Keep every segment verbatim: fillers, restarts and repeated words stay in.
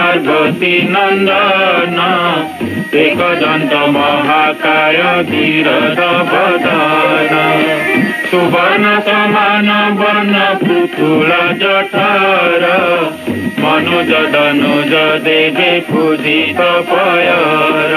पार्वती नंदन एकदंत महाकाय धीरज बदन सुवर्ण समान वर्ण पृथुल जठर मनुज धनुज देवे पूजित पयर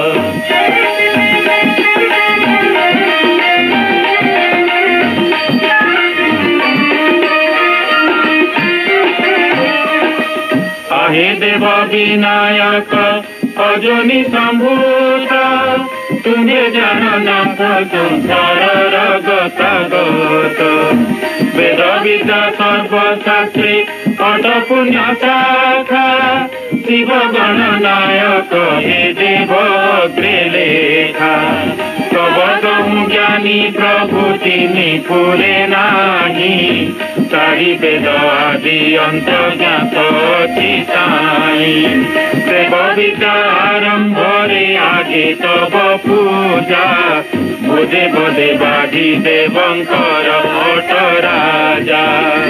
हे देव विनायक अजनी संभूत तुम्हें जननाथ संसार गता गत वेद विद्या सर्वशास्त्री अट पुण्य शाखा शिव गणनायक हे देव लेखा तब कहूँ ज्ञानी प्रभु तिनी पुरे नाही चारि वेद आदि अंत ज्ञात अछि साई देव विद्या आरंभ रे आगे तब पूजा बोधे बोधे बाधी देवंकर अट राजा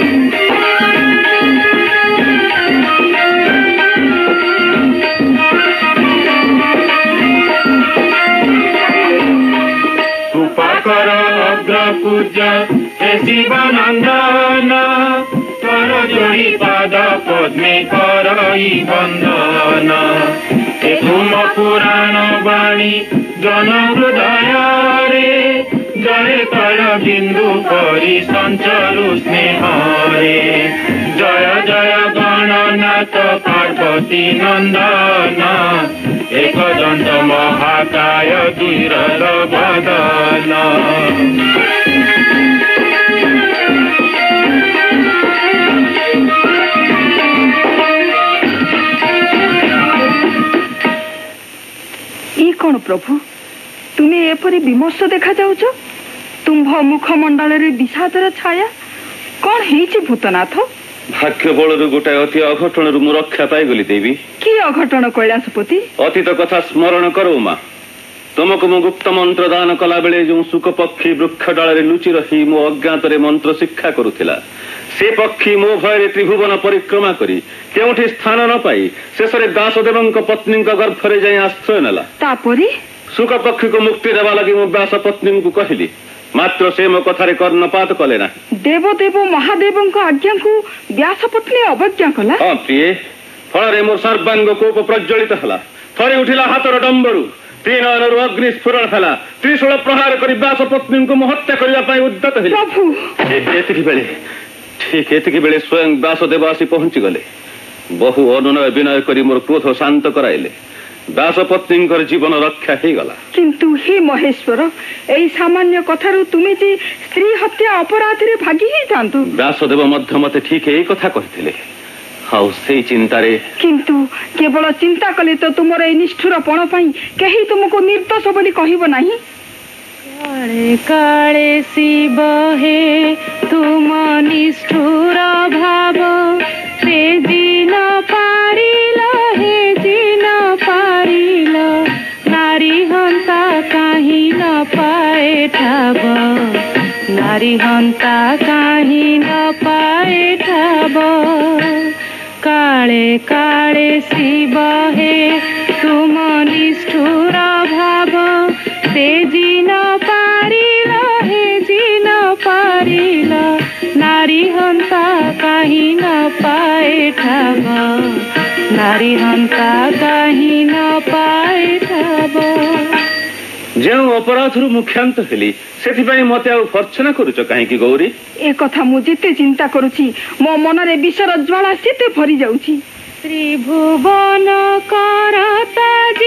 कर अग्र पूज्य हे शिवानंदन कर जोड़ी पाद पद्मे करई बंदन हे तुम पुराण वाणी जन हृदय रे जय तल बिंदु करी संचरु स्नेह रे जय जय गणनाथ पार्वती नंदन एकदंत महाकाय धीरज बदन कौन प्रभु तुम्हें एपरी विमर्श देखा जाउछ तुम्भ मुखमंडल रे विषादर छाया कौन हेछि भूतनाथ भाग्य बल गोटाए अति अघटन रु रक्षा पाई गली देवी कि अघटन कैलाशपति अतीत कथा स्मरण करो माँ तुमको मु गुप्त मंत्र दान कला बेले जो सुख पक्षी वृक्ष डाल लुचि रही मो अज्ञात मंत्र शिक्षा करुथिला से पक्षी मो भय त्रिभुवन परिक्रमा करी केउठी स्थान न पाई शेष रे व्यासदेव पत्नी गर्भ रे जाई आश्रय नेला तापरी सुख पक्षी को मुक्ति देवा लगी मो व्यास पत्नी को कहली मात्र से मो कथारे कर्णपात कले ना देवदेव महादेव आज्ञा को व्यास पत्नी अवज्ञा कला हाँ प्रिय फल मोर सर्वांग कोप प्रज्वलित हला थरी उठिला हाथर डंबरू तीन अनरु अग्नि स्फुरण हला त्रिशूल प्रहार करी व्यास पत्नी को हत्या करबा पई उद्यत हेले प्रभु एतिकी बेले ठीक एतिकी बेले स्वयं व्यासदेव आसी पहुंची गले बहु अनुनय विनय करी मोर क्रोध शांत कराइले व्यास पत्नी जीवन रक्षा हो गला किंतु हे महेश्वर एई सामान्य कथारु तुमे जे स्त्री हत्या अपराध रे भागी ही जानतु व्यासदेव मध्य मते ठीक एई कथा कहिथिले हाउ से चिंता रे किंतु केवल चिंता कले तो तुमर ए निष्ठुर पण पई केही तुमको निर्दोष बोली कहिबो नाही काळे काळे शिव हे तुम निष्ठुर भाव से दिन पारिल हे दिन पारिल नारी हंता काहि न पाए ठाव नारी हंता काहि न पाए ठाव काळे काळे शिव हे तुम निष्ठुर भाव से जिन पारिल हे जिन पारिल नारी हंता काहि न पाए ठाव नारी हंता काहि न पाए ठाव जो अपराध रु मुख्यांत हेली सेथिबाई मते आ भर्त्सना करूछ काहे की गौरी ए कथा मु जेते चिंता करूची मो मन रे विषर ज्वाला सेते भरी जाउची त्रिभुवन करता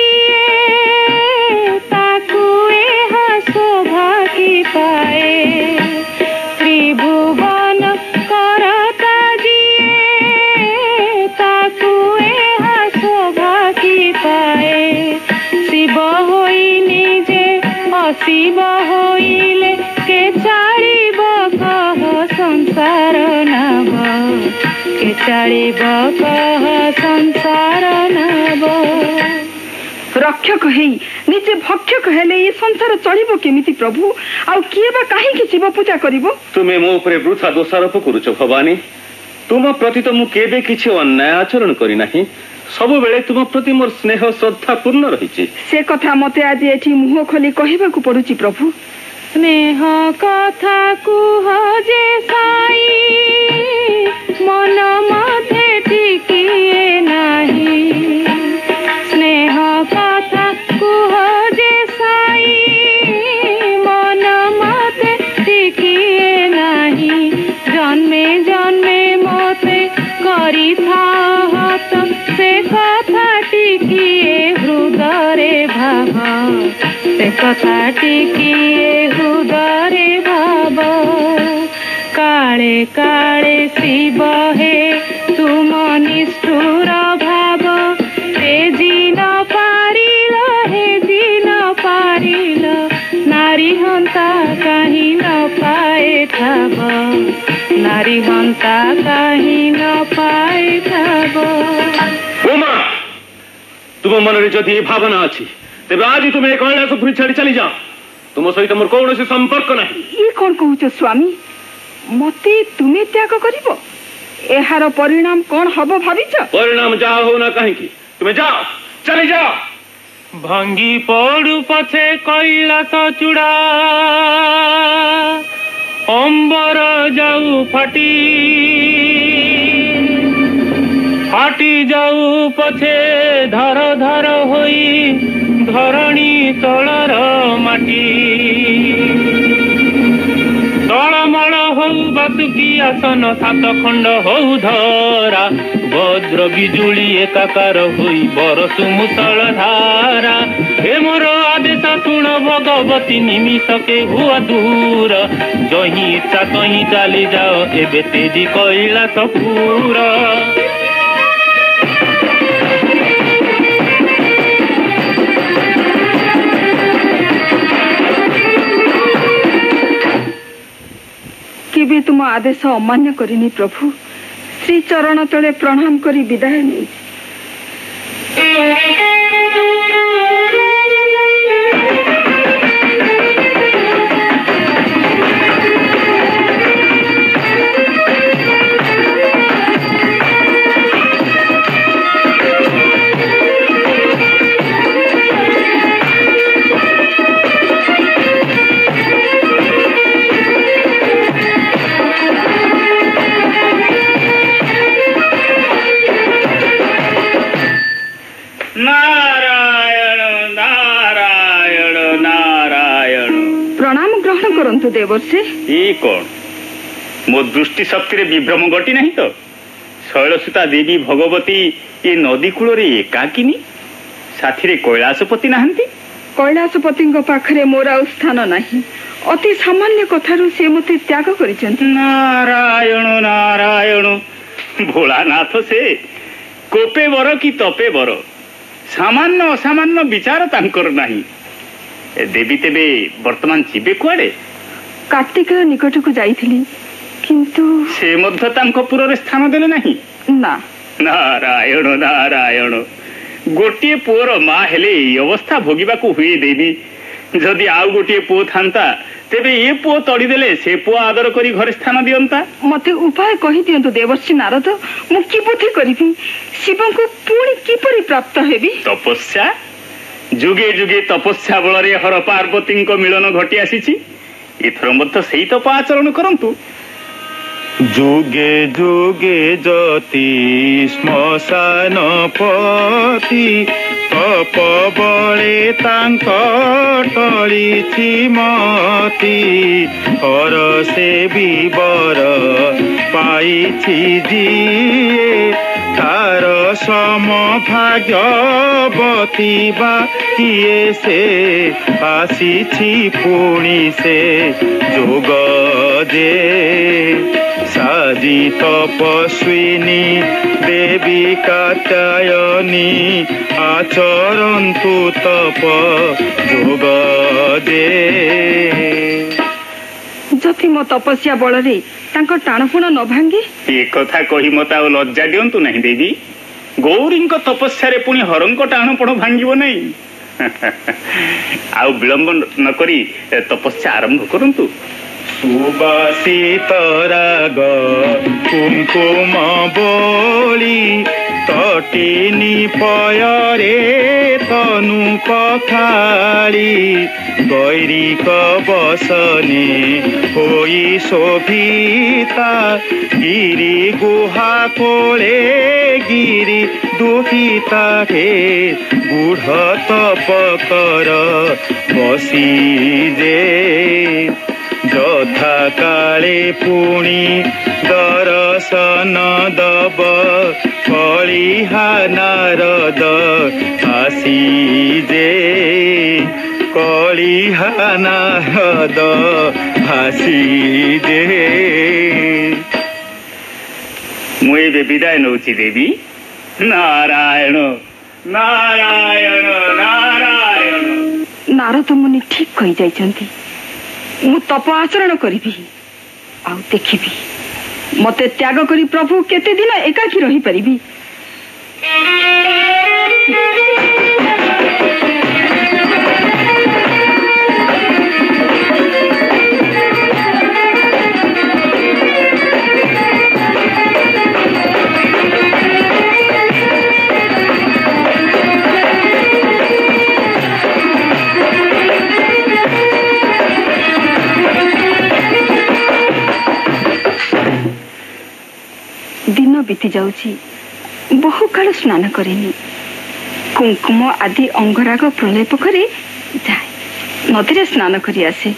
जिए ताकू एहा शोभा की पाए त्रिभुवन करता जिए ताकू एहा शोभा की पाए शिव होई निजे अशिव होइले के चालिब कह संसार नाम के चालिब कह संसार नाम रक्षक हेई निजे भक्षक हेले ये संसार चलिबो केमिति प्रभु आ किए बा काहे कि शिव पूजा करिवो तुमे मो ऊपर वृथा दोषारोप करूछ भवानी तुम प्रति तो मु केबे किछि अन्याय आचरण करी नाही सबु बेले तुम प्रति मोर स्नेह श्रद्धा पूर्ण रही से कथा मते आज एठी मुह खोली कहबा को पड़ुची प्रभु। स्नेह कथा कुह जे साई मन मते टिकिए नाही। स्नेह कथा कुह जे साई मन मते टिकिए नाही। जन्मे जन्मे मते करी थाहत से कथा टिकिए हृदय भाव। से कथा टिकिए हृदय भाव। काले काले शिव हे तुम निष्ठुर भाव। हे जिन पारिल हे जिन पारिल नारी हंता कहीं न पाए ठाव। नारी हंता कहीं न पाए ठाव। उमा तुम मन रे जदि भावना अछि तेबे आज तुम एक कैलाशपुरी छाड़ी चली जाओ। तुम सहित मोर कौन संपर्क नहीं। ये कौन कहूच स्वामी मते तुमे त्याग करिवो एहार परिणाम कौन हबो भाबिच। परिणाम जा हो ना कहीं की तुम जाओ चली जाओ। भांगी पड़ू पछे कैलाश चूड़ा अंबर जाऊ फाटी। फाटी जाऊ पछे धर धर होई धरणी तलर माटी। तलमल हऊ बासुकी आसन सात खंड हऊ धरा। वज्र बिजुली एकाकार होई बरसु मुसल धारा। हे मोर आदेश शुण भगवती निमिषके हुआ दूर। जही इच्छा तही चली जाओ एबे तेजी कैलाशपुर। केबे तुम आदेश अमान्य करिनी प्रभु। श्री चरण तले प्रणाम करी विदाय नहीं। देवर्षि ये कौन मो दृष्टि शक्ति रे विभ्रम घटी नहीं तो। शैलसुता देवी भगवती ये नदी कूल रे एकाकिनी साथी रे कैलाशपति नहांती। कैलाशपति पाखरे मोर आ स्थान नहीं। अति सामान्य कथारू से मते त्याग करिसेंती। नारायण नारायण भोलानाथ से कोपे बर कि तपे बर सामान्य असामान्य विचार तांकर नहीं। देवी तेबे वर्तमान जीवे कुआडे। कार्तिक निकट को जाइथिली किंतु से मध्य तांको पुर रे स्थान देले नहीं ना। नारायण नारायण गोटे पुअर माँ हेले अवस्था भोगिबा को हुए देवी। जदि आउ गोटे पुओ थांता तेबे ये पुओ तड़ी देले से पुओ आदर करी घर स्थान दियंता। मते उपाय कहि दियंतु देवर्षि नारद। मु की बुद्धि करिबी शिव को पुणी किपरि प्राप्त हेबी। तपस्या जुगे जुगे तपस्या बल रे हर पार्वती को मिलन घटी आसीची। इथर मध्य सही तप आचरण करंतु। जुगे जुगे जति श्मशान पति तप बळे तांक टळिछि मति। हर से विवर पाइछि जिए तार सम भाग्यवती बा किए से आसीछि पुणी से जोग जे। साजी तपस्विनी देवी कात्यायनी आचरन्तु तप जोग जे। जति मो तपस्या बल रे तांको टाणफुण न भांगे। ए कथा कहि मता लज्जा दियंतु नहीं देवी। गौरी तपस्या रे पुणी हरंक टाणपण भांगिबो नहीं। आउ विलंब न करी तपस्या आरंभ करंतु। सुबासित राग कुमकुम बोली तटिनी पयरे तनु पखाली गैरिक बसने होई शोभिता गिरी गुहा कोले गिरी दुहिता हे गुढ़ तपकर बसी जे যথা কালে পুଣି দর্শন দব কলিহা নারদ আসি যে কলিহা নারদ আসি যে ମୁଁ ଏବେ ବିଦାୟ ନେଉଛି ଦେବୀ। ନାରାୟଣ ନାରାୟଣ ନାରାୟଣ। ନାରଦ ମୁନି ଠିକ କହି ଯାଇଛନ୍ତି। ମୁଁ ତପ ଆଚରଣ କରିବି ଆଉ ଦେଖିବି ମତେ ତ୍ୟାଗ କରି ପ୍ରଭୁ କେତେ ଦିନ ଏକାକୀ ରହିପାରିବି। दिन बीती जाउची बहु काल स्नान करेनी कुंकुम आदि अंगराग प्रलेप करे जाए नदी रे स्नान करी आसे।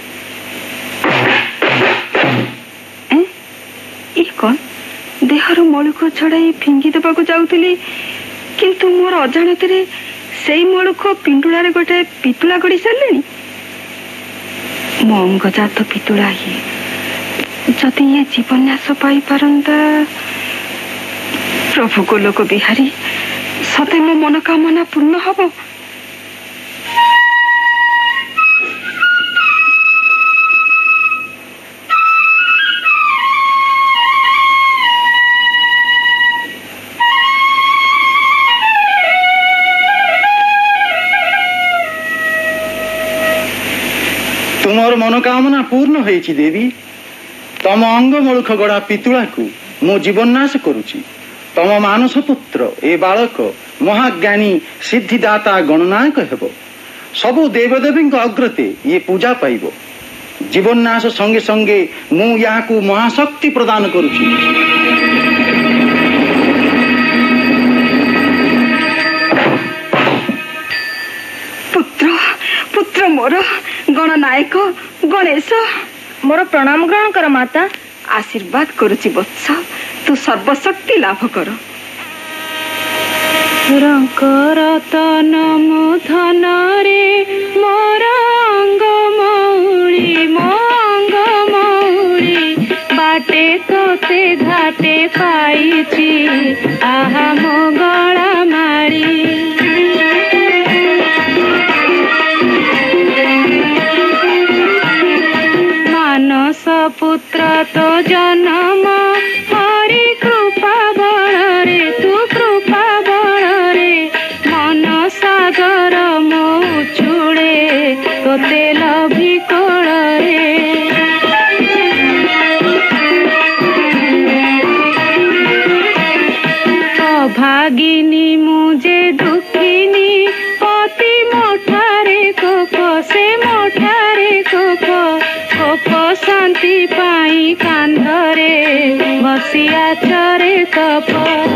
ए ई कोन देहर मलुक छड़ाई फिंगी देबाकू जाउतली किंतु मोर अजाणत रे सेई मलुक पिंडुला रे गोटे पितुला गड़ी सारलेनी। मो अंगजात पितुला ही जदि ये जीवन्यास पाई पारंता प्रभु को लोक बिहारी सते मो मनोकामना पूर्ण हब। तुमर मनोकामना पूर्ण होईछि देवी। तम अंग मलुख गड़ा पितुला को मु जीवननाश करुछि। तम मानस पुत्र ए बालक महाज्ञानी सिद्धिदाता गणनायक हेब। सबु देवदेवी अग्रते ये पूजा पाइब। जीवननाश संगे संगे मु याकू महाशक्ति प्रदान करुछि। पुत्र पुत्र मोर गणनायक गणेश मोर प्रणाम ग्रहण कर माता। आशीर्वाद करुछि वत्स तू सर्वशक्ति लाभ कर। रतन मुधन रे मोर अंग मौली मो अंग मौली बाटे तोते घाटे पाइछि आहा मो गला मारी। मानस पुत्र तो जन्म हरि कृपा बल रे तू कृपा बल रे मन सागर मो छुड़े तोते लभी कोल रे। अभागिनी मुझे दुखिनी पति मोठारे कोप से मोठारे कोप कोप शांति पाई कांधरे बसिया चरे कप।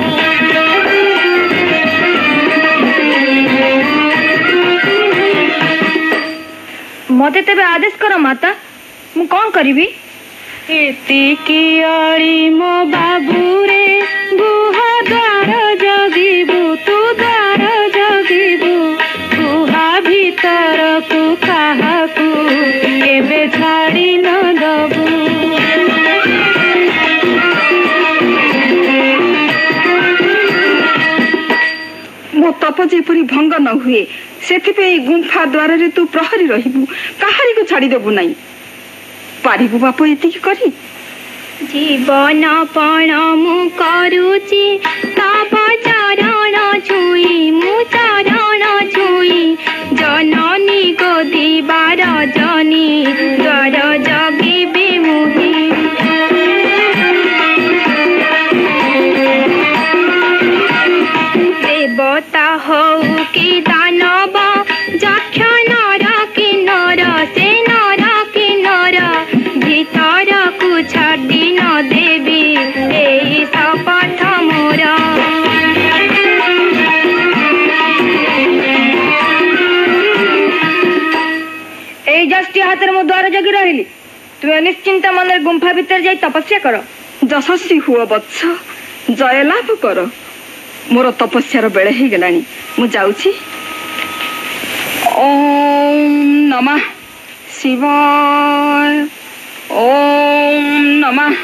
मते तेबे आदेश कर माता मु कौन करिवी। एतिकी अली मो बाबू रे गुहा द्वार जगिबू तू द्वार जगिबू गुहा भीतर को काहाकू केबे छाड़ी न दबू। मो तप जेपरी भंग न हुए सेथिपे गुंफा द्वार रे तू प्रहरी रहिबू काहारी को छाड़ी देबू नहीं पारिबू बाप एतिकी करी। जीवन पण मु करूची तब चरण छुई मु चरण छुई जननी गोदीबार जनी द्वार जगिबे मुही। हाथ में द्वार जगी रही तुम्हें निश्चिंत मन गुंफा भीतर जाई तपस्या कर यशस्वी हुआ वत्स जय लाभ कर मोर तपस्यार बेले ही गलानी मु जाउछी ओम नमः शिवाय ओम नमः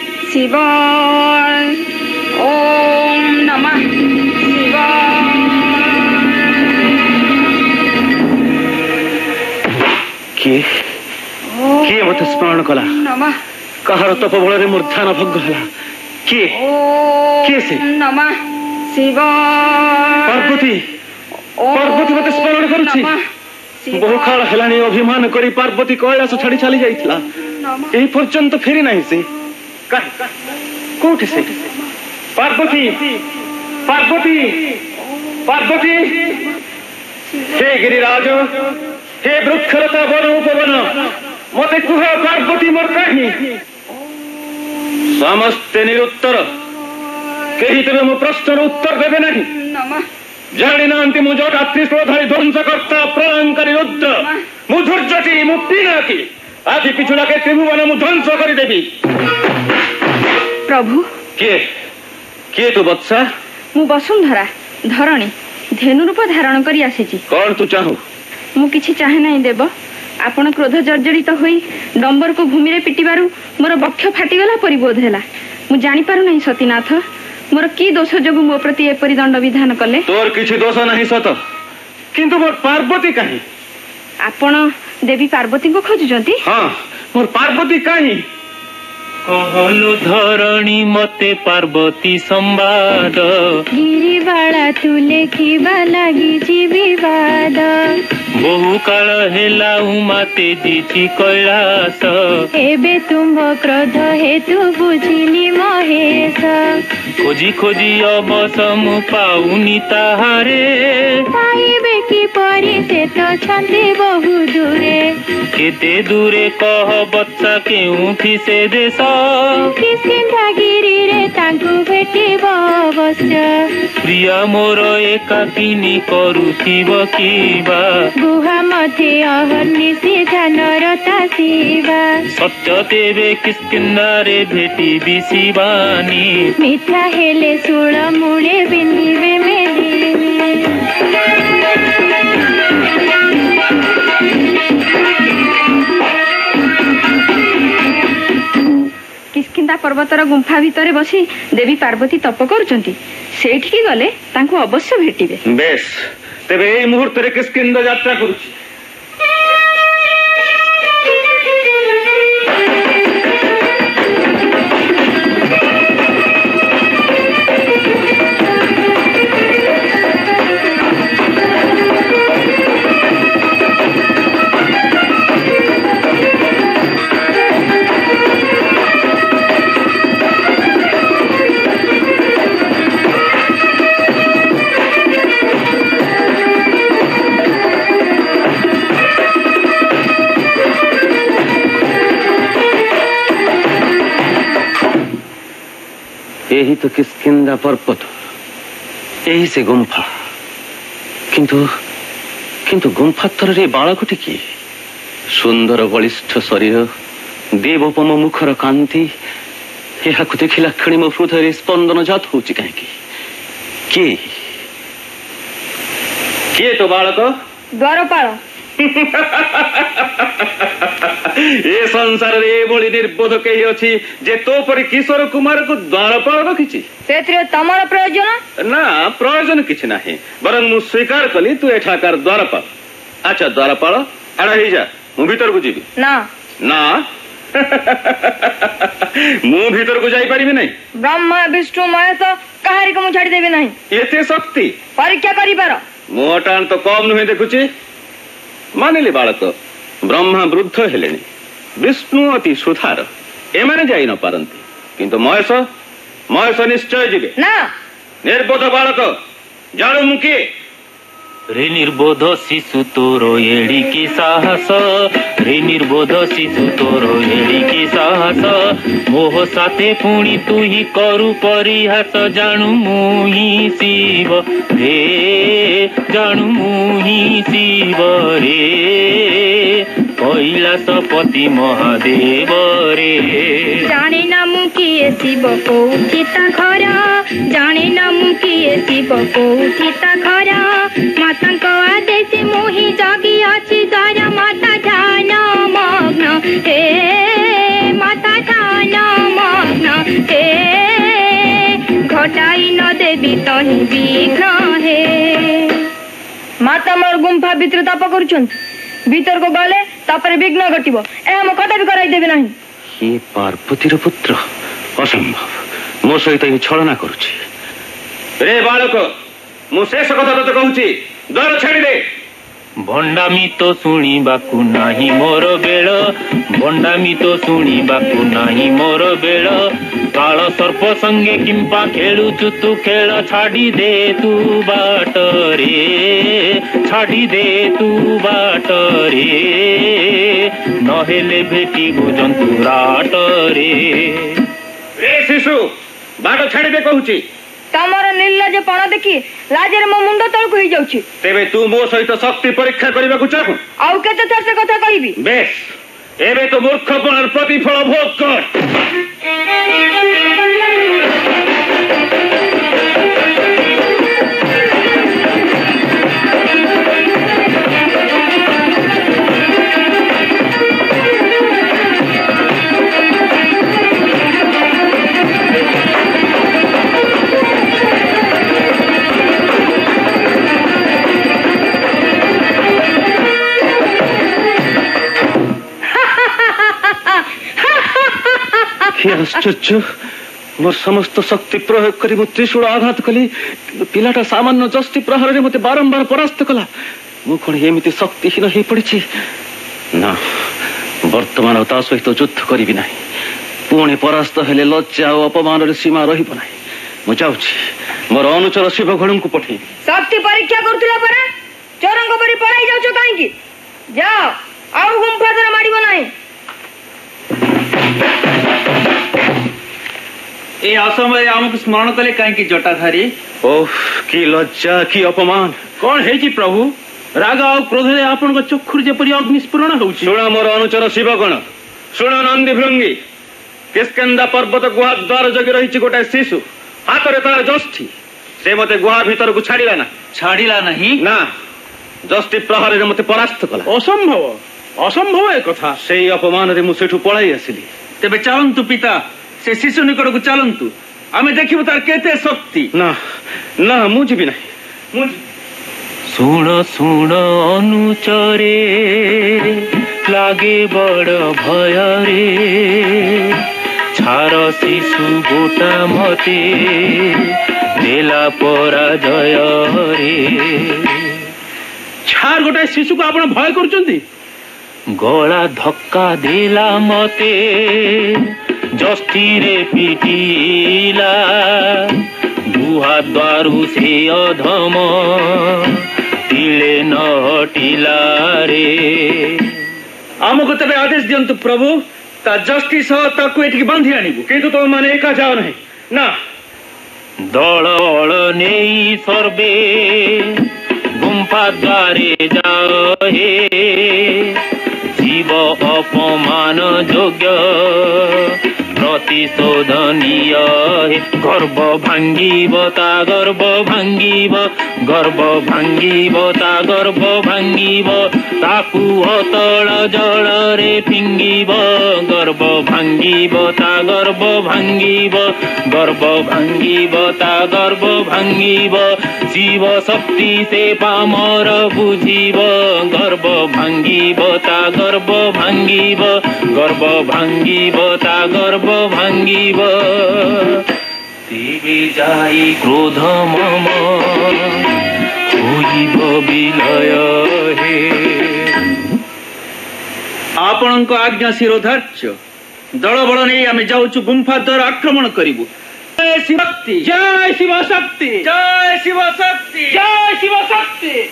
शिवाय ओम नमः शिवाय किए किए मत स्मरण कला नमः कहार तपबल रे मोर ध्यान भंग हला किए किए से नमः शिवाय पार्वती पार्वती मत स्मरण करूची बहु काल हेलानी अभिमान करी पार्वती कैलाश छाड़ी चली जाइथिला एही पर्यंत फेरी नाही से काहे कोठी से पार्वती पार्वती पार्वती हे गिरिराज हे वृक्षलता वन उपवन मते कुह पार्वती मोर काहि समस्ते निरुत्तर केही तेरे मो प्रश्नर उत्तर देबे नाही जानी नांती मु जो त्रिशूलधारी ध्वंसकर्ता प्रलंकारी रुद्र मु धुर्जटी मु पिनाकी आदि पिछुड़ा के त्रिभुवन मु ध्वंस करि देबी प्रभु के के तू वत्सा मु वसुंधरा धरणी धेनु रूप धारण करी आसीची कौन तू चाहू मु किछि चाहे नाही देव आपण क्रोध जर्जरित होई डंबर को भूमि रे पिटिबारु मोर बक्ष फाटिगला परि बोध हैला मु जानि पारु नाही सतीनाथ मोर की दोष जोगु मो प्रति एपरि दंड विधान कले तोर किछि दोष नाही सत किंतु मोर पार्वती काहे आपण देवी पार्वती को खोजुचंती हां मोर पार्वती काहे कहलु धरणी मते पार्वती संवाद गिरिबाला तुले किबा लागि जी विवाद बहु काल हेला उमा तेजी कैलास एबे तुम क्रोध हेतु बुझिली महेश खोजी खोजी अवसम पाउनी ताहारे पाइबे कि परि से तो छंदे बहु दूरे केते दूरे कह बच्चा केउठी से देश किसिंधागिरी रे तांकु भेटिब अवश्य प्रिया मोर एकाकिनी करुथिब किबा गुहा मध्ये अहर्निशि ध्यानरता शिवा सत्य तेबे किस्किन्नारे भेटिबि शिवानी मिथ्या हेले शूल मूले बिंदिबे मेली किष्किंधा पर्वतर गुंफा भितरे बसी देवी पार्वती तप करुचंती सेठी गले तांको अवश्य भेटिबे बेस तेबे एई मुहूर्त रे किष्किंधा यात्रा करूची यही तो किष्किंधा पर्वत यही से गुंफा किंतु किंतु गुंफा तरे बालकटी की सुंदर बलिष्ठ शरीर देवोपम मुखर कांति यह देखिला क्षणी मो हृदय स्पंदन जात होची काहेकि के के तो बालक द्वारपाल ए संसार रे बोली निर्बोध कही अछि जे तो परि किशोर कुमार को द्वारपाल रखिछि सेत्रे तमर प्रयोजन ना प्रयोजन किछि नाही बरं मु स्वीकार कली तू एठाकार द्वारपाल अच्छा द्वारपाल आड़ा ही जा मु भीतर को जीबी ना ना मु भीतर को जाई परिबे नहीं ब्रह्मा विष्णु महेश कहारी को मु छाडी देबे नहीं एते शक्ति परीक्षा करी पार मोटान तो कम नुहे देखुछि मानिले बालक ब्रह्मा वृद्ध हेलेनी विष्णु अति सुधार एमाने जाई न पारंती किंतु महेश महेश निश्चय जीवे ना निर्बोध बालक जाणु मुके रे निर्बोध शिशु तोरो एडिकी साहस रे निर्बोध शिशु तोरो एडिकी साहस मोह साथे पुणी तू ही करू परिहास जाणु मुही शिव रे जाणु मुही शिव रे कैलासपति महादेव रे जाने ना मु किए शिव कोठी ता घर जाने ना मु किए शिव कोठी ता घर माता को आदेश मोहि जागी अछि द्वार माता ध्यान मग्न हे माता ध्यान मग्न हे घटाई न देवी तही विघ्न हे माता मोर गुंफा भितर ताप करुछन भीतर को गले तापर विघ्न घटिबो ए हम कदा भी कराई देबे नाही ये पार्वतीर पुत्र असंभव मो सहित ही छलना करुछि रे बालक मु शेष कथा तते कहूछि द्वार छाड़ी दे भंडामी तो शुणिबाकू नाही मोर बेल भंडामी तो शुणिबाकू नाही मोर बेल काल सर्प संगे किंपा खेलुचु तू खेल छाड़ी दे तू बाट रे छाड़ी दे तू बाट रे नहेले भेटी जंतु राट रे रे शिशु बाट छाड़ी दे कहूछि तमर निर्लज पण देखि लाजरे मो मुंड तळक होई जाउछि तेबे तू मो सहित शक्ति परीक्षा करबा को चाहू आउ केते थर से कथा कहबी बेश एबे तो मूर्खपणर प्रतिफल भोग कर आश्चर्य मोर समस्त शक्ति प्रयोग करी मु त्रिशूल आघात कली पिलाटा सामान्य जस्ती प्रहार रे मते बारंबार परास्त कला मु कोन एमिति शक्तिहीन हे पड़िछि ना वर्तमान ता सहित युद्ध करिबि नाही पुणे परास्त हेले लज्जा और अपमान रे सीमा रहिब नाही मु जाउछि मोर अनुचर शिव घणु को पठे शक्ति परीक्षा करतुला परे चोरंग परी पळाई जाउछो काहे की जाओ आउ गुंफा दर मारिबो नाही ए असमय आमको स्मरण कले कहीं जटाधारी ओह की लज्जा की अपमान कौन है जी प्रभु राग और क्रोध रे आपन को चक्षुर जेपरि अग्निस्फुरण होउछि सुण मोर अनुचर शिवगण सुण नंदी भृंगी किस्कंदा पर्वत गुहा द्वार जगी रहिछि गोटे शिशु हाथ रे तार जष्ठी से मते गुहा भीतर को छाड़िला ना छाड़िला नहीं ना जष्टी प्रहार रे मते परास्त कला असंभव असंभव ए कथा सेई अपमान रे मु सेठु पळाई आसिली तेबे चलंतु पिता से शिशु निकट को चलंतु आमे देखिबो तार केते शक्ति ना ना मु जीबी नाही मु सुण सुण अनुचरे लागे बड़ भय रे छार शिशु गोटा मते देला पराजय रे छार गोटा शिशु को आपण भय करचंती गला धक्का देला मते जस्ती रे पिटिला गुहा द्वारु से अधम तिले न हटिला रे आमको तबे आदेश दियंतु प्रभु ता जस्टी सह ताकू एठी बांधी आनिबु किंतु तो माने एका जाओ नहीं ना दल बल नेई सर्वे गुंफा द्वारे जाओ हे शिव अपमान योग्य प्रतिशोधनीय गर्भ भांगीब ता गर्भ भांगीब गर्भ भांगीब ता गर्भ भांगीब ताकू अतल जल रे फिंगीब गर्भ भांगीब ता गर्भ भांगीब गर्भ भांगीब ता गर्भ भांगीब शिव शक्ति से पामर बुझीब गर्भ भांगीब ता गर्भ भांगीब गर्भ भांगीब ता गर्भ भांगीब देवी जाई क्रोध मम होइब विलय हे आपणक आज्ञा शिरोधार्य दल बल नहीं आमे जाउछु गुंफा द्वार आक्रमण करिबु जय शिव शक्ति जय शिव शक्ति जय शिव शक्ति जय शिव शक्ति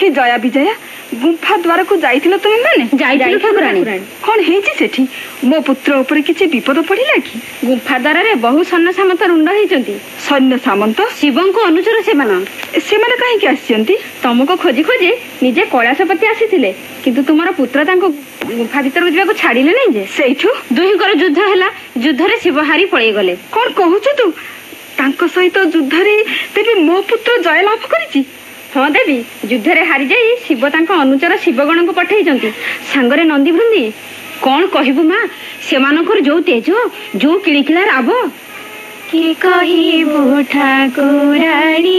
सखी जया विजया गुंफा द्वार को जाइथिलो तुम माने जाइथिलो ठाकुराणी कोन हेची सेठी मो पुत्र ऊपर किछि विपद पड़िला कि गुंफा द्वार रे बहु सैन्य सामंत रुंड हेचंती सैन्य सामंत शिवं को अनुचर सेमान सेमाने काहे कि आछंती तुमको खोजी खोजी निजे कैलाशपति आसीथिले किंतु तुमरा पुत्र तांको गुंफा भीतर जिबा को छाडिले नै जे सेठू दुहिंकर युद्ध हैला युद्ध रे शिव हारी पळै गले कोन कहूछु तू तांको सहित युद्ध रे तेबे मो पुत्र जय लाभ करिछि हाँ देवी युद्ध रे हारी जाई शिव तांको अनुचर शिवगण को पठेइचंती सांगरे नंदी वृंदी कौन कहबू मां सेमानकर जो तेज जो किलिकिला राब कि कहिबू ठाकुराणी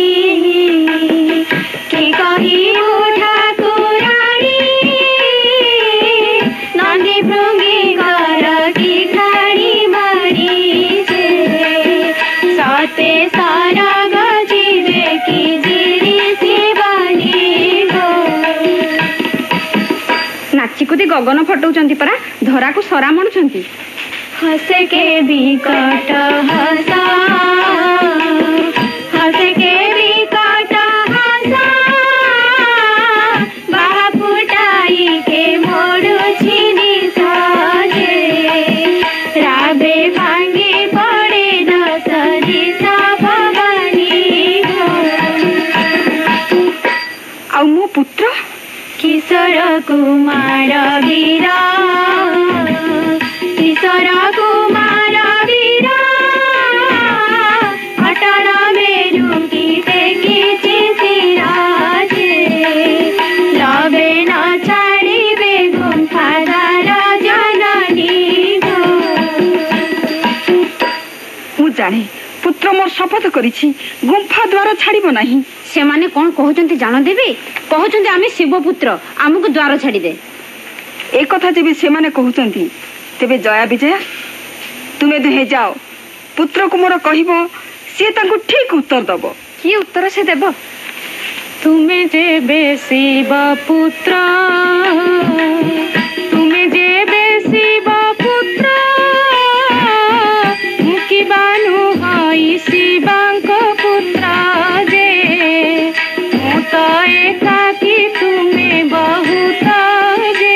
कि कहिबू ठाकुराणी नंदी भृंगी कर कि खाड़ी मारी जे साते सारा गजिबे कि नाचिकुदी गगन फटौचंती परा धरा को सरा मणुचंती हसे के बिकट हसा हसे के बिकट हसा बाहा फुटाई के मोड़ू छिनी सजे राबे भांगे पड़े दस दिशा भवानी आ मो पुत्र किशोर कुमार वीरा किशोर कुमार वीरा अटल मेरु की देखी सिराजे लबे न छाड़िबे गुंफा द्वार जननी मु जाने पुत्र मोर शपथ करिछि गुंफा द्वार छाड़िबो नाही से माने कौन कहउचंती जान देबे कहउचंती आमे शिव पुत्र हमको द्वार छाड़ी दे ए कथा जेबे से माने कहउचंती तेबे जया विजया तुमे दुहे जाओ पुत्र को मोर कहिबो से तांको ठीक उत्तर दबो की उत्तर से देबो तुमे जेबे शिव पुत्र तुमे जेबे शिव पुत्र मुकी बानु हई शिवांक पुत्र जे मुता एकाकी तुमे बहुत जे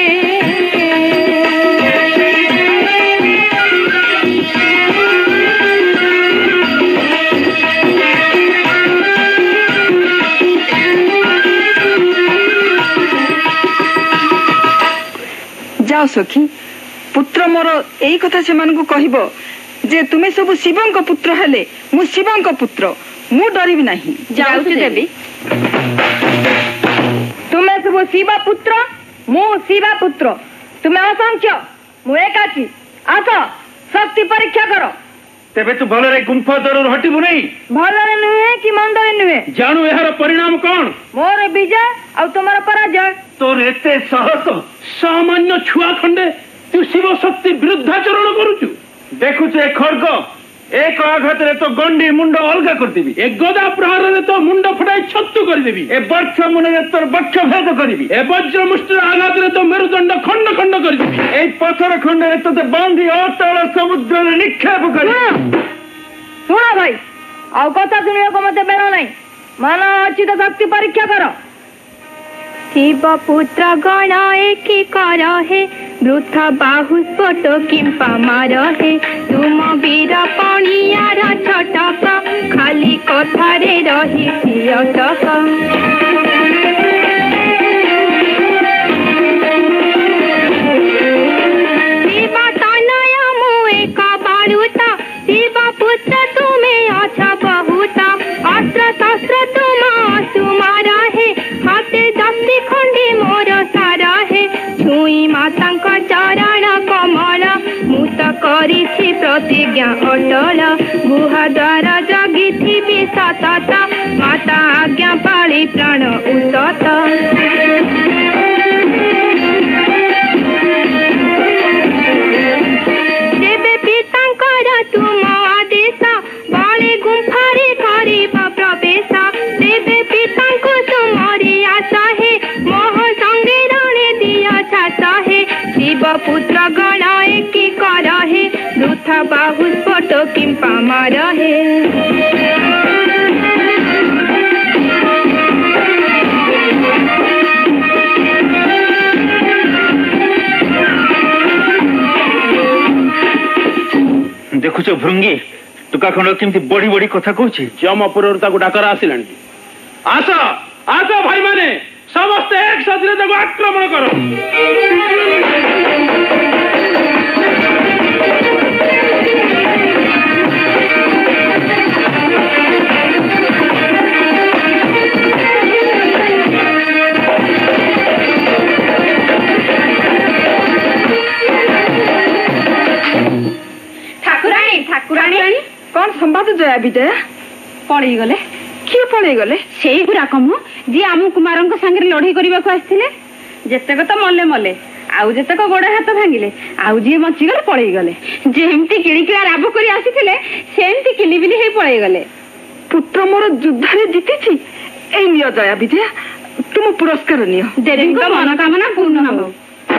जाओ सखी पुत्र मोर एई कथा से मानकु कहिबो जे तुमे सब शिवंक पुत्र हेले मु शिवंक पुत्र मु डरिबि नाही जाऊ देवी तुमे सब शिव पुत्र मु शिव पुत्र तुमे असंख्य मु एकाकी आस शक्ति परीक्षा करो तेबे तू भलरे गुंफा द्वार हटिबु नहीं भलरे नुहे कि मंदरे नुहे जानू एहार परिणाम कोन मोर विजय आ तुमर पराजय तोर एते साहस सामान्य छुआ खंडे तू शिव शक्ति विरुद्धाचरण करूचु देखु छे खड़ग एक आघात रे तो गंडी मुंड अलगा कर देबी एक गदा प्रहार रे तो मुंड फटाई छत्तु कर देबी ए वर्ष मुने रे तोर बक्ष भेद करबी ए वज्र मुष्टि आघात रे तो मेरुदंड खंड खंड कर देबी ए पत्थर खंड रे तो बांधी अतल समुद्र रे निक्षेप करबी सुना भाई आउ कथा सुनियो को मते बेरा नहीं माना अछि तो शक्ति परीक्षा करो शिव पुत्र गण एक कर हे वृथा बाहुस्फोट किंपा मार हे तुम वीर पणियार छटक खाली कथारे रही अटक शिव तनय मु एक बारुत शिव पुत्र तुमे अछ बहुत अस्त्र शस्त्र तुम सुमार हे हाथे दस्ती खंडी मोर सारा हे छुई मातांक चरण कमल मुत करिछि प्रतिज्ञा अटल गुहा द्वारा जगिथिबि सतत माता आज्ञा पाळी प्राण उतत देवे पितांकर तुम आदेश बाळे गुंफारे करिबा प्रवेश देवे पितांको तुमरी आशा हे मोह संगे रणे दिया छाता हे शिव पुत्र गण एक कर हे वृथा बाहुस्फोट किंपा मार हे देखुच भृंगी टुका खंड केमती बड़ी बड़ी कथा कहूँ जमपुर डाकरा आसिलानी आस आस भाई माने समस्ते एक साथ आक्रमण करो। ठाकुराणी ठाकुराणी कौन संवाद जया विजया पड़े गले किए पड़े गले से गुराक मु जी आम कुमार संगे लड़ाई करने को आसते जेतेक तो मले मले आउ जेतेक गोड़ हाथ भांगिले आउ जी बचीगले पड़े गले जेमती किड़िकिड़ा राब कर आसी सेमती किलिबिली हे पड़े गले। पुत्र मोर युद्ध जीति नियो जया विजया तुम पुरस्कार नियो देवी मनोकामना पूर्ण हो।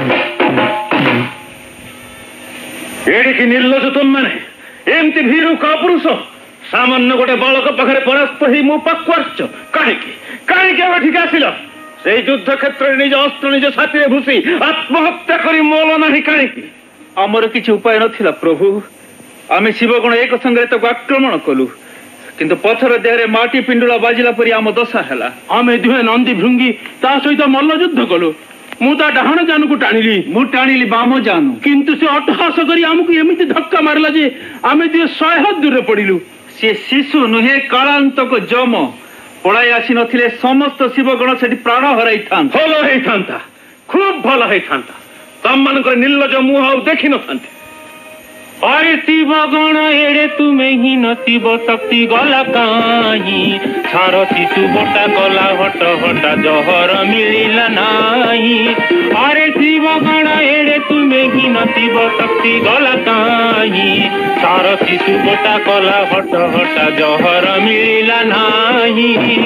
एडिकी निर्लज तुम मैंने एमती भीरु का पुरुष सामान्य गोटे बालक पाखे परास्त ही मु पक्वार्च कहीं कहीं ठीक आसिल से युद्ध क्षेत्र निज अस्त्र निज छाती भूसी आत्महत्या करी मोल नहीं कहीं आमर किसी उपाय नथिला प्रभु आमे शिवगण एक संगे तक आक्रमण कलु किंतु पथर देहरे माटी पिंडुला बाजिला परी आम दशा हैला आमे दुहे नंदी भृंगी ता सहित मल्ल युद्ध कलु मु ता डाहण जानु को टाणिली मु टाणिली बाम जानु किंतु से अट्टहास करी आमको एमिति धक्का मारला जे आमे दुहे शहे हाथ दूर पड़िलु से शिशु नुहे कालांतक जम पड़ाई आसी नथिले समस्त शिवगण सेठी प्राण हराई थांता भल हेई थांता खूब भल हेई थांता तम मानकर निर्लज मुह आउ देखि न थांते। अरे शिव गण एड़े तुम्हें ही नसीब शक्ति गला कहीं छार शिशु बोटा गला हट हटा जहर मिलिला नहीं। अरे शिव गण एड़े तुम्हें ही नसीब शक्ति गला कहीं छार शिशु बोटा गला हट हटा जहर मिलिला नहीं।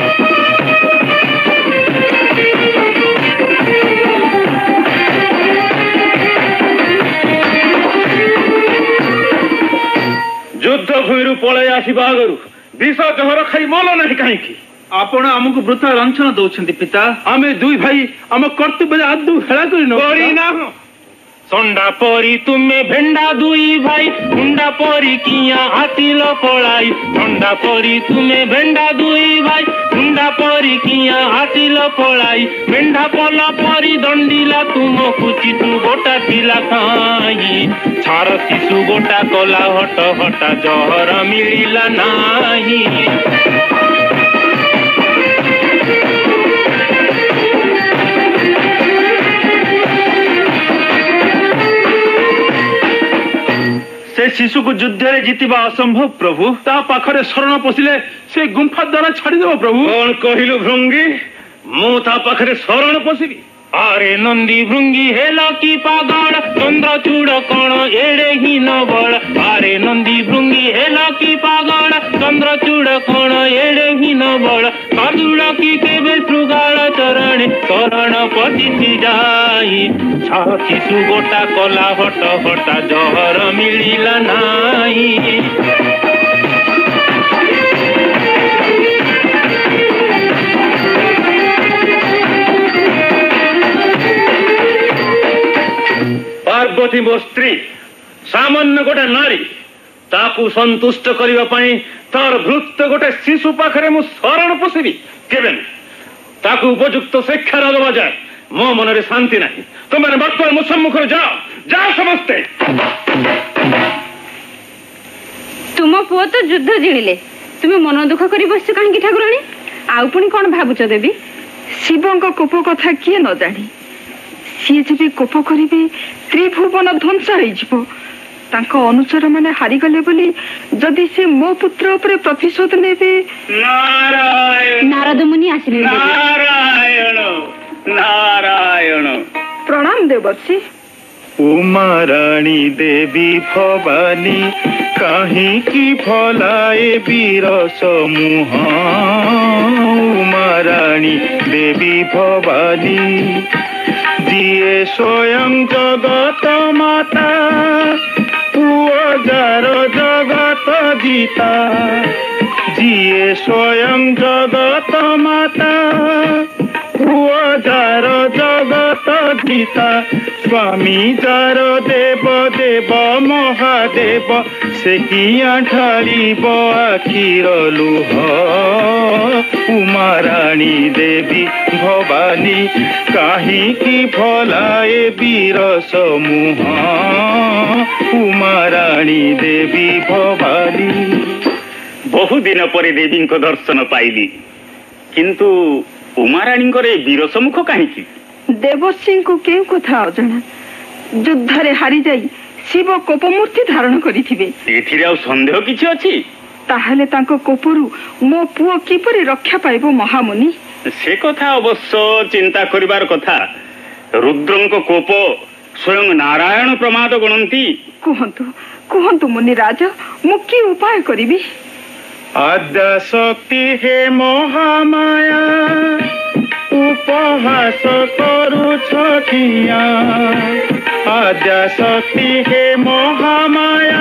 युद्ध भूरु पलय आसवा आगु विष जहर खाई मल नहीं कहीं आपण आमको वृथा रंछन दौरान पिता आमे दुई भाई आम कर्तव्य आदू हेला करना संडा परी तुम्हें भेंडा दुई भाई हुंडा परी किया हाथिल पड़ाई संडा परी तुम्हें भेंडा दुई भाई हुंडा परी किया हाथिल पड़ाई भेंडा पला परी दंडिला तुम कुचितु गोटा थिला खाई छार शिशु गोटा कला हट हटा जहर मिलिला नाही। से शिशु को युद्ध रे जीतिबा असंभव प्रभु ता पाखरे शरण पशिले से गुंफा द्वारा छाड़ी देव प्रभु कौन कहिलु भृंगी मु ता पाखरे शरण पशिबी। अरे नंदी भृंगी हेला की पागड़ चंद्रचूड़ कण एड़े ही न बड़ अरे नंदी भृंगी हेला की पागड़ चंद्रचूड़ कण एड़े ही न बड़ कादुड़ की केबे श्रुगाल चरण चरण पति जाई छार शिशु गोटा कला हट हटा जहर मिलिला नाही। पार्वती मो स्त्री सामान्य गोटे नारी ताकू संतुष्ट करने तार भृत गोटे शिशु पाखरे मु शरण पशिबी केबे ताकू उपयुक्त शिक्षा न दवा जाए मो मन रे शांति नहीं तुमने बर्तमान मो सम्मुख जाओ जाओ समस्ते। तुम पुओ तो युद्ध जिणिले तुम मन दुख कर बस कहीं ठाकुराणी आउ पुणी कौन भावुच देवी शिवଙ୍କ कोप कथा किए न जानी सी जब कोप करेंगे त्रिभुवन ध्वंस हो अनुचर मैंने हारीगले बोली जदि से मो पुत्र उपरे प्रतिशोध नेबे। नारायण नारद मुनि आसिले नारायण नारायण प्रणाम देवर्षि। उमा रानी देवी भवानी कहीं की भलाए वीर समूह उमा रानी देवी भवानी दिए स्वयं जगत माता पुओ जार जगत जीता जिए स्वयं जगत माता पुओ जार जगत जीता स्वामी जार देव देव महादेव से किया ढालिब आखिर लुह उमाराणी देवी भवानी काहींकि भलाए वीर समूह उमाराणी देवी भवानी। बहु दिन पर देवी को दर्शन पाइली किंतु उमाराणी वीर सम्मुख कहीं देवसिंह को क्यों कथा अजना युद्ध रे हारी जाई शिव कोपमूर्ति धारण करिथिबे एथिरे आ संदेह किछि अछि ताहले तांको कोपरु मो पुओ किपरि रक्षा पाइबो महामुनि से कथा अवश्य चिंता करिवार कथा रुद्रंको कोप स्वयं नारायण प्रमाद गणंती कुहंतु कुहंतु मुनि राजा मु की उपाय करिबी आद्या शक्ति हे महामाया उपहास करू छकिया आद्या शक्ति हे महामाया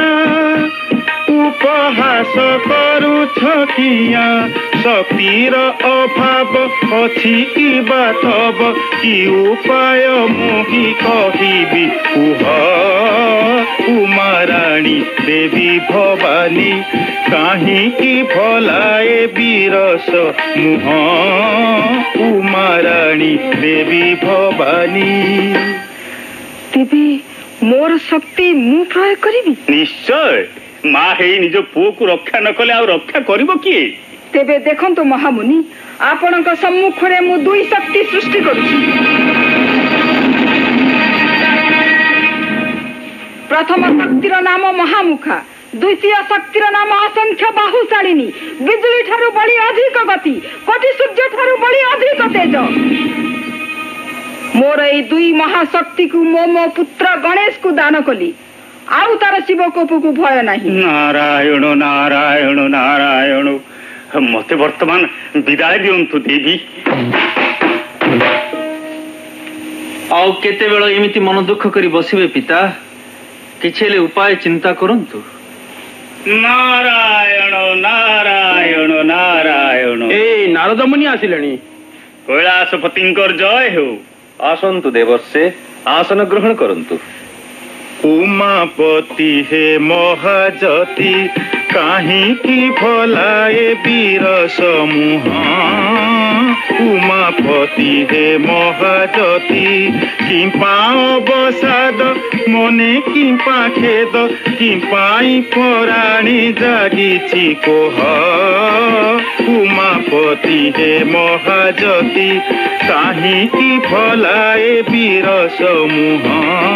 उपहास करू छकिया शक्तिर अभाव अछि कि बातब कि उपाय मोहि कहिबी कुह उमाराणी देवी भवानी काहींकि भलाए वीरस मुह उमाराणी देवी भवानी। तेबे मोर शक्ति मु प्रयोग करिबी निश्चय माँ हे निज पुओ को रक्षा न कले आ रक्षा करिबो किए तेबे देखंतु महामुनि आपणक सम्मुखरे मु दुई शक्ति सृष्टि करूछि प्रथम शक्तिर नाम महामुखा द्वितीय शक्तिर नाम असंख्य बाहुशालिनी बिजुली ठारू बड़ी अधिक गति कोटि सूर्य ठारू बड़ी अधिक तेज मोर ए दुई महाशक्ति को मो मो पुत्र गणेश को दान कली आउ तार शिव कोप को भय नहीं। नारायण नारायण नारायण मते वर्तमान विदाय दियंतु देवी आउ केते बेଳ एमिति मन दुख करी बसिबे पिता किछेले उपाय चिंता करंतु। नारायण नारायण नारायण ए नारद मुनि आसिलेनी कैलासपतिंकर जय हो आसंतु देवर्षे आसन ग्रहण करंतु। उमापति हे महाजति काहींकि भलाए वीर समूह उमापति हे महाजति किंपा अवसाद मने किंपा खेद किंपाई पराणी जागिछि कोह उमापति हे महाजति काहींकि भलाए वीर समूह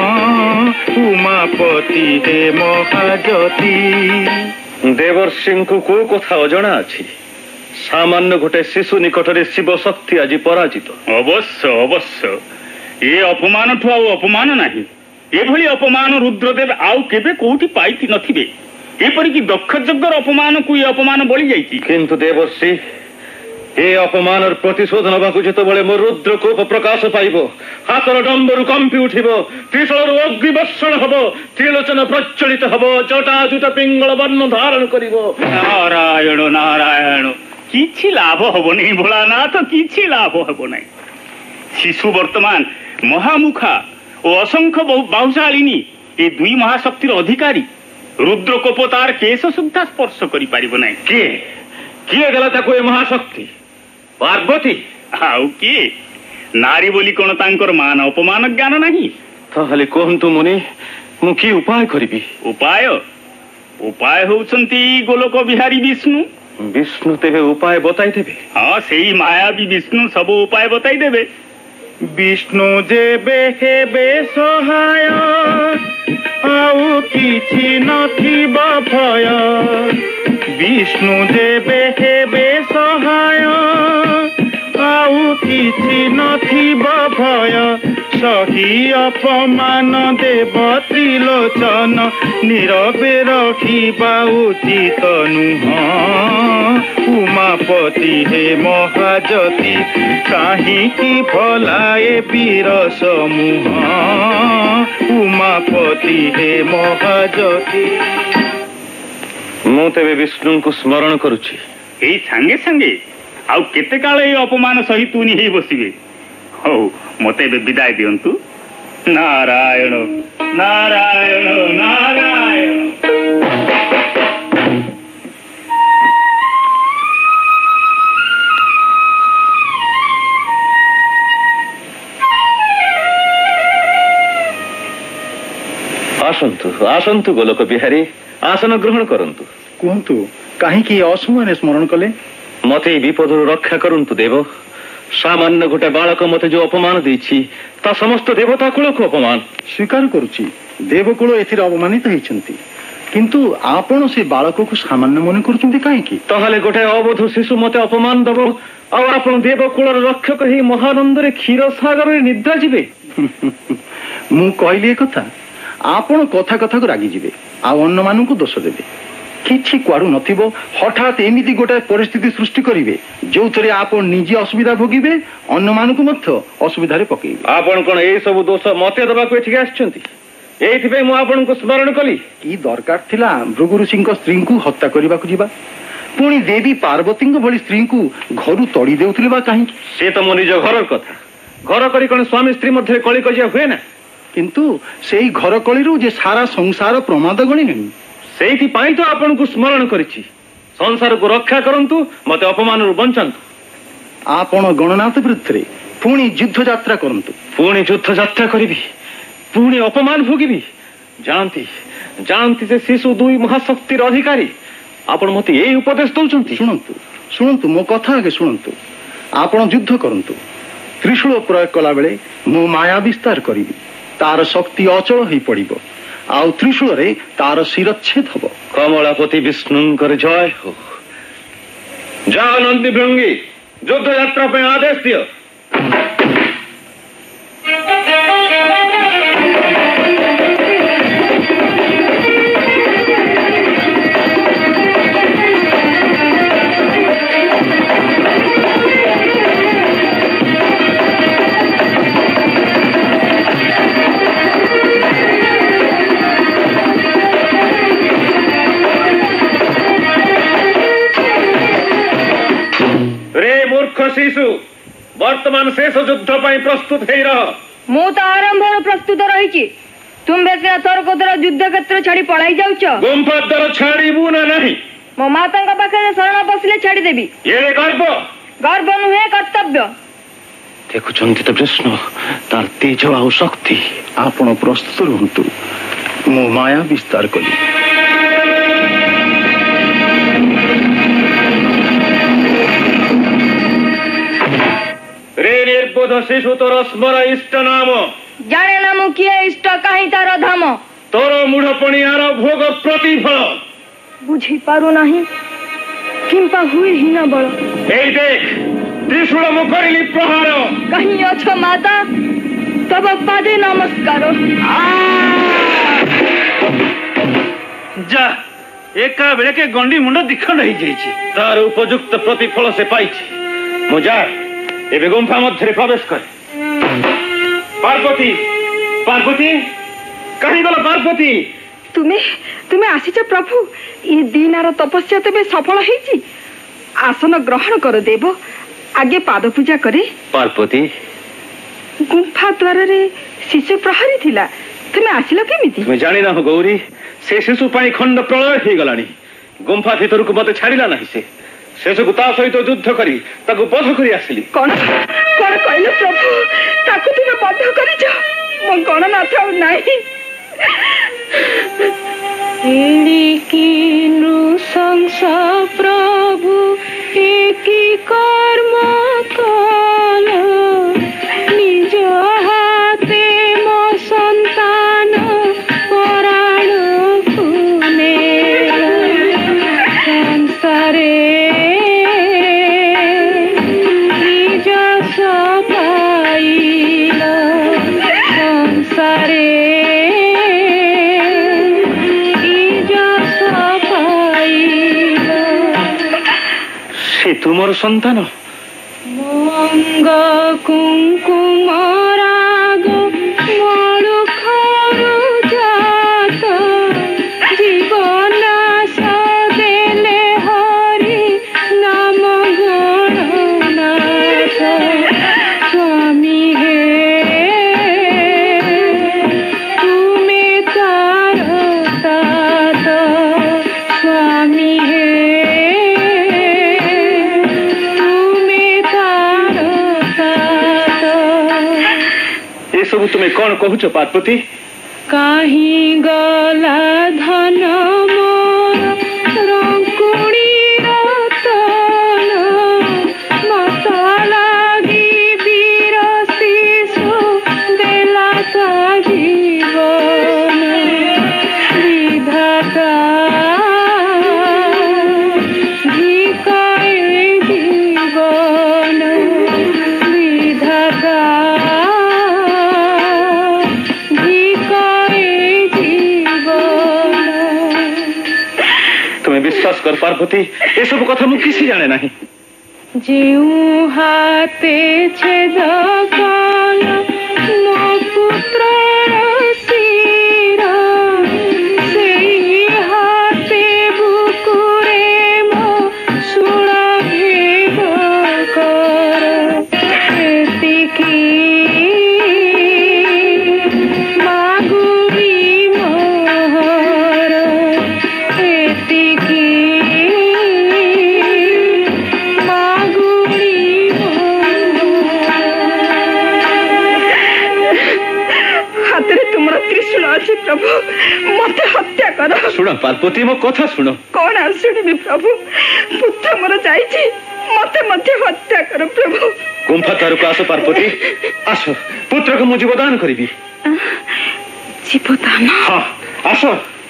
उमापति हे महाजति। देवर्षि को को कथा अजଣା अछि सामान्य गोटे शिशु निकटरे शिव शक्ति आज पराजित अवश्य अवश्य ये अपमान ठु आउ अपमान नाही एभली अपमान रुद्रदेव आउ केबे कोठी पाइति नथिबे एपरि कि दक्ष यज्ञर अपमान को ये अपमान बळी जाईति किंतु देवर्षि ए अपमान प्रतिशोध नबाकु जेतबेले मो रुद्र कोप प्रकाश पाइबो हातर डंबरु कंपी उठिबो त्रिशूलरु अग्नि वर्षण हबो त्रिलोचन प्रज्वलित हबो जटाजुट पिंगल वर्ण धारण करिबो। नारायण नारायण किछि लाभ हबो नै भोलानाथ किछि लाभ हबो नै शिशु वर्तमान महामुखा ओ असंख्य बाहुशालिनी ए दुई महाशक्तिर अधिकारी रुद्र कोप तार केश सुद्धा स्पर्श करि पारिबो नै के किए गला ताको ए महाशक्ति पार्वती आउ किए नारी बोली कोन तांकर मान अपमान ज्ञान नाही ताहले कहंतु मुनि मु की उपाय करिबी। उपाय उपाय होउछंती गोलोक बिहारी विष्णु विष्णु तेबे उपाय बताई देबे। हां सेही मायावी विष्णु सब उपाय बताई देबे। विष्णु जेबे हेबे सहाय आउ किछि नथिबा भय विष्णु जेबे हेबे सहाय आउ किछि नथिबा भय सही अपमान देव त्रिलोचन नीरवे रखिबा उचित नुह उमापति हे महाजति काहींकि भलाए वीर समूह उमापति हे महाजति। मु तेबे विष्णु को स्मरण करुछि एई संगे संगे आउ केते काल ए अपमान सही तुनी हे बसिबे। हौ मते विदाय दियंतु। नारायण नारायण नारायण। आसन्तु आसन्तु गोलोक बिहारी आसन ग्रहण करन्तु। कुहतु कहीं असमय स्मरण कले? मते विपद रक्षा करन्तु देव। सामान्य गोटे बालक मते जो अपमान देछि ता समस्त देवता कुल को अपमान। स्वीकार करुछि देवकुल एथिर अपमानित होइछन्ति, किंतु आपण से बालक को सामान्य मन करुछन्ति काहेकि? ताहले गोटे अबोध शिशु मते अपमान दबो आ आपण देवकुल रक्षक ही महानंद रे क्षीर सागर रे निद्रा जिवे। मु कहली कथा आपण कथा कथा को रागी जिवे आ अन्य मानु को दोष देबे। किछि कुआडू नथिबो हठात एमिति गोटे परिस्थिति सृष्टि करिवे जो थरे आपण निजे असुविधा भोगिबे अन्य मानु को मध्य असुविधा रे पकेइबे। आपण कोन ए सब दोष मते दबा को एठी आछंती? एथि पे मु आपण को स्मरण कली की दरकार थिला भृगु ऋषि को स्त्री को हत्या करबा को जिबा, पुणी देवी पार्वती भली स्त्री को घरु तड़ी देउथिले बा काहे? से तो मो निज घर कथा। घर करी कोन स्वामी स्त्री मध्ये कली कजिया हुए ना, किंतु सेही घर कलिरु जे सारा संसार प्रमाद गणिलेनी सेठी पाई तो आपण को स्मरण करिछि। संसार को रक्षा करंतु मते अपमान रु बंचंतु। आपण गणनाथ वृत्तरे पुणी युद्ध यात्रा करंतु। पुणी युद्ध यात्रा करिबी पुणी अपमान भोगिबी? जानती जानती से शिशु दुई महाशक्तिर अधिकारी आपण मते एई उपदेश दउचंती। सुनंतु सुनंतु मो कथा आगे सुनंतु। आपण युद्ध करंतु, त्रिशूल प्रयोग कला बेले मो माया विस्तार करिबी, तार शक्ति अचल होई पड़िबो आउ त्रिशूल रे तार शिरच्छेद हबो। कमलापति विष्णुंकर जय हो। जाओ नंदी भृंगी युद्ध यात्रा पे आदेश दियो। शिशु वर्तमान शेष युद्ध पाई प्रस्तुत हे रह। मु तो आरंभ प्रस्तुत रही। तुम बेसिना तर्क द्वारा युद्ध क्षेत्र छाड़ी पलाई जाउछ। गुंफा द्वारा छाड़ीबू ना नहीं? मो माता पाखे शरण पशिले छाड़ी देबी। ये गर्व गर्व नुहे कर्तव्य। देखुचंती तो विष्णु तार तेज आउ शक्ति। आपण प्रस्तुत रहंतु, मो माया विस्तार कली। रे निर्बोध शिशु तोर स्मर इष्ट नाम। जाने नाम किए इष्ट कहीं तार धाम। तोर मूढ़पणियार भोग प्रतिफल बुझी पारु नहीं किंपा हुई ही न बल। ए देख त्रिशूल मु करिली प्रहार। कहीं अछ माता तब पादे नमस्कार। जा एका बेले के गंडी मुंड दिखंड हो जाइछि। तार उपयुक्त प्रतिफल से पाइछि। मु जा एबे गुंफा मध्य प्रवेश कर। पार्वती पार्वती कहीं गल पार्वती? तुम्हें तुम्हें आसीच प्रभु। ये दीनार तपस्या तेबे सफल होईची। आसन ग्रहण कर देव, आगे पाद पूजा करे। पार्वती गुंफा द्वार रे शिशु प्रहरी थिला, तुम्हें आसिल केमिति? तुम्हें जानि ना हो गौरी, से शिशु पाई खंड प्रलय हो गलानी। गुंफा भीतर को मते छाड़िला नहीं। से शेष को ता सहित युद्ध करी ताकू बध करी आसिली। कौन कौन कहले प्रभु? ताकू तुमे बध करिछ? मो गणनाथ नाही। एलिकी नृशंस प्रभु एकी कर्म कल निज हाते मो संतान पराण पुने संसारे तुमर संतान मंग कुंकुम राग मरुखरु जात जीवन सदेले हरि नाम गणनाथ स्वामी हे सब तुम्हें कौन कहूच पार्वती? कहीं गला धन मोर रंकुणी रतन माता लागी वीर शिशु देला ता जीवन विधाता धिकाए जीवन विधाता विश्वास कर पार्वती ये सब कथा मु किसी जाने नहीं। जीऊ हाथे छेद काला मो पुत्र शिरा सेई हाथे बुकुरे मो सुला भेद कर एतिकी मागुरी मोहर एतिकी प्रभु मत हत्या कर। सुन पार्वती मो कथा सुन। कौन आसुनी प्रभु पुत्र मोर जाइछि मते मते हत्या कर प्रभु। गुंफा तारक आस पार्वती आस पुत्र को मु जीवदान करिबी। जीवदान? हां आस।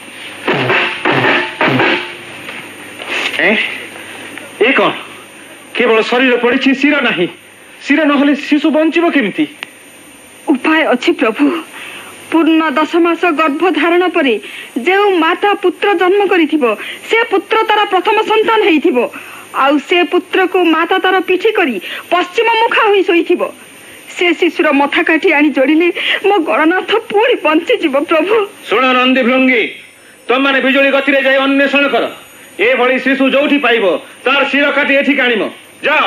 ए ए कौन केवल शरीर पड़ी शिर नहीं शिर नहले शिशु बंचिब केमिति? उपाय अछि प्रभु। पूर्ण दश मास गर्भ धारण परे जो माता पुत्र जन्म करिथिबो से पुत्र तार प्रथम संतान हेइथिबो आउ से पुत्र को माता तार पिठी करी पश्चिम मुखा होई सोइथिबो से शिशुर मथा काटी आनी जोड़िले मो गणनाथ पुणी बंची जीव प्रभु। सुन नंदी भृंगी तुम माने बिजुली गति रे जाय अन्वेषण कर ए भली शिशु जोठी पाइबो तार शिर काटी एठी काणीमो जा।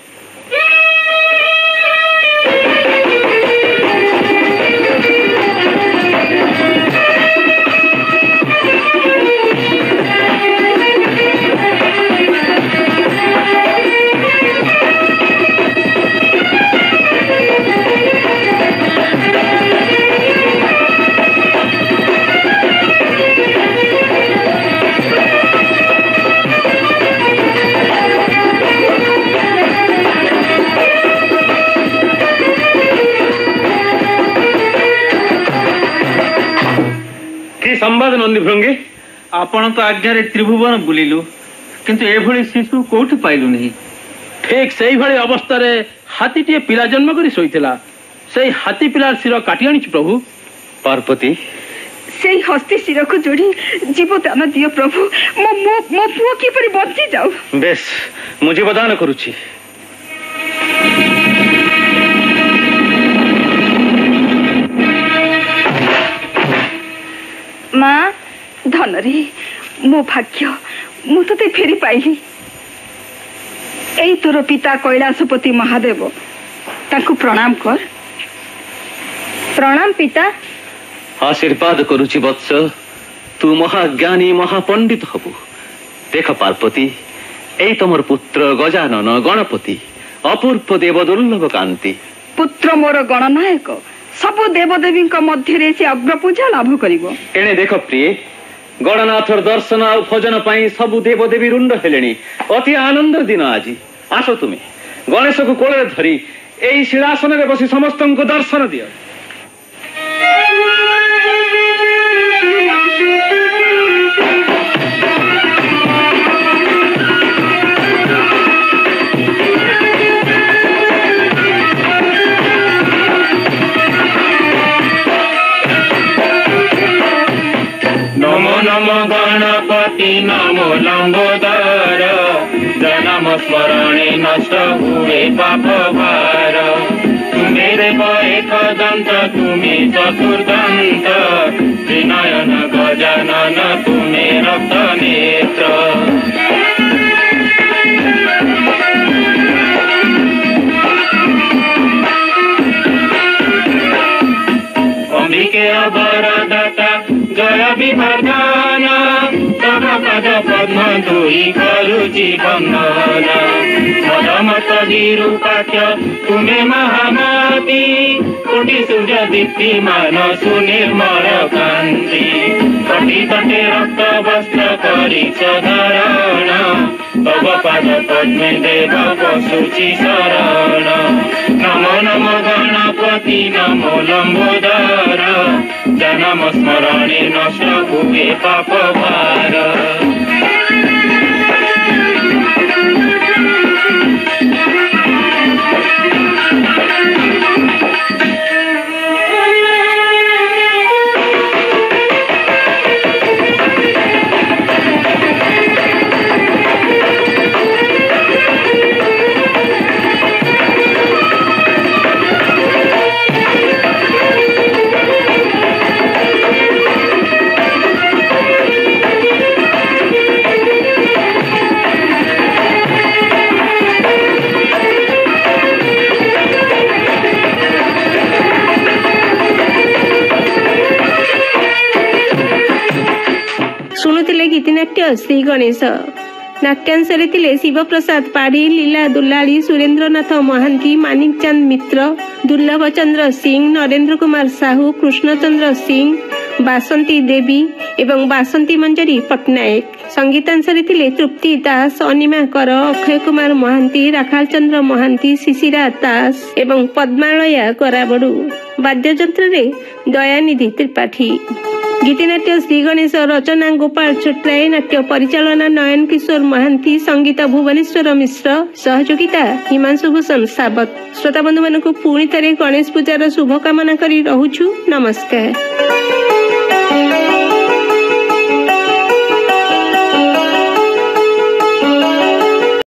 संवाद नंदी भृंगी आपण तो आज्ञा त्रिभुवन बुलिलु किंतु एभली शिशु कोठी पाइलु नहीं। ठीक से भली अवस्था रे हाथी टे पिला जन्म करी सोइथिला सेई हाथी पिलार सिर काटी आनी प्रभु। पार्वती सेई हस्ती सिर को जोड़ी जीवदान दियो प्रभु मो मो मो पुओ की परि बंची जाऊ। बेस मु जीवदान करूची। माँ धनरी मो भाग्य मु तो फेरी पाइली। एई तोर पिता कैलाशपति महादेव ताकू प्रणाम कर। प्रणाम पिता। आशीर्वाद करुची वत्स तू महाज्ञानी महापंडित हबु। देख पार्वती एई तमर पुत्र गजानन गणपति अपूर्व देव दुर्लभ कांति। पुत्र मोर गणनायक सबु देवदेवी मध्य से अग्र पूजा लाभ करिवो। एने देख प्रिय गणनाथर दर्शन और भजन पाई सबु देवदेवी रुंड हेलेनी अति आनंद दिन आज। आस तुमे गणेश को कोले धरी एई सिंहासन रे बसी समस्त को दर्शन दियो। नमो नमो गणपति नमो लंबोदर जन्म स्मरणे नष्ट हुए पाप भार। तुम्हें देव एक दंत तुम्हें चतुर्दंत त्रिनयन गजानन तुम्हें रक्त नेत्र। अंबिके वरदाता जय विवर्धन तव पद पद्म दुई करुची बंदन मद मत विरूपाक्ष तुम्हें महामती कोटि सूर्य दीप्तिमान सुनिर्मल कांति तटी तटे रक्त वस्त्र करिछ धारण तव पाद पद्मे देव पशुचि शरण नमो नमो गणपति नमो लंबोदर जन्म स्मरणे नष्ट हुए पाप भार गीतिनाट्य श्री गणेश नाट्यांशरे थिले शिवप्रसाद पाढ़ी लीला दुलाली सुरेंद्रनाथ महांती मानिक चंद मित्र दुर्लभ चंद्र सिंह नरेंद्र कुमार साहू कृष्णचंद्र सिंह बासंती देवी एवं बासंती मंजरी पट्टनायक संगीतांशरे थिले तृप्ति दास अनिमा कर अक्षय कुमार महांती राखाल चंद्र महांती शिशिरा दास एवं पद्मालया कराबड़ू वाद्ययंत्र रे दयानिधि त्रिपाठी गीतिनाट्य श्री गणेश रचना गोपाल छोटराय नाट्य परिचालना नयन किशोर महांती संगीत भुवनेश्वर मिश्र सहयोगिता हिमांशु भूषण सावत श्रोता बंधु मान पुणी थे गणेश पूजार शुभकामना करी रहुछु नमस्कार।